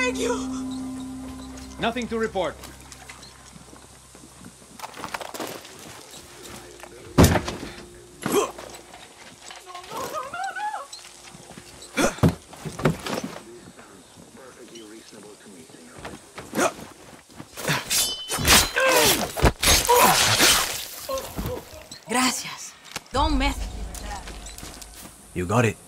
Thank you! Nothing to report. Gracias. Don't mess with me like that. You got it.